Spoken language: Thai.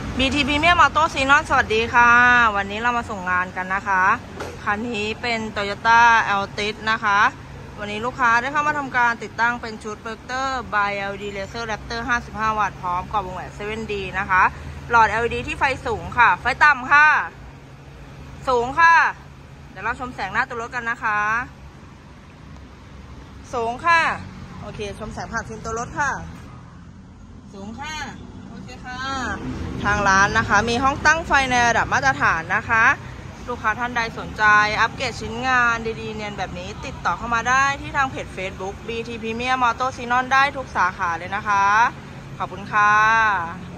BT Premium Auto Xenon สวัสดีค่ะวันนี้เรามาส่งงานกันนะคะคันนี้เป็น Toyota Altis นะคะวันนี้ลูกค้าได้เข้ามาทำการติดตั้งเป็นชุด Vector by LED Laser Raptor 55 วัตต์พร้อมกรอบวงแหวน 7D นะคะหลอด LED ที่ไฟสูงค่ะไฟต่ำค่ะสูงค่ะเดี๋ยวเราชมแสงหน้าตัวรถกันนะคะสูงค่ะโอเคชมแสงผ่านฟิล์มตัวรถค่ะสูงค่ะโอเคค่ะทางร้านนะคะมีห้องตั้งไฟในระดับมาตรฐานนะคะลูกค้าท่านใดสนใจอัปเกรดชิ้นงานดีๆเนียนแบบนี้ติดต่อเข้ามาได้ที่ทางเพจ Facebook BT Premium Auto Xenon ได้ทุกสาขาเลยนะคะขอบคุณค่ะ